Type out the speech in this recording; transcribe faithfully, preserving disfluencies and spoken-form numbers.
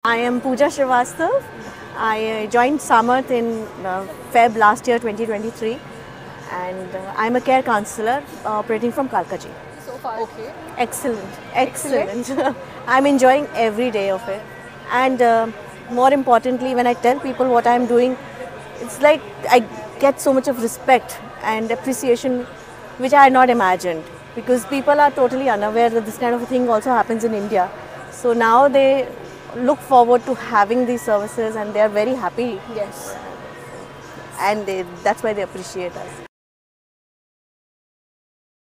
I am Pooja Srivastav. I joined Samarth in uh, Feb last year, twenty twenty-three, and uh, I'm a care counsellor uh, operating from Kalkaji. So far, okay. Excellent, excellent. I'm enjoying every day of it, and uh, more importantly, when I tell people what I'm doing, it's like I get so much of respect and appreciation, which I had not imagined, because people are totally unaware that this kind of a thing also happens in India. So now they look forward to having these services, and they are very happy. Yes. And they, that's why they appreciate us.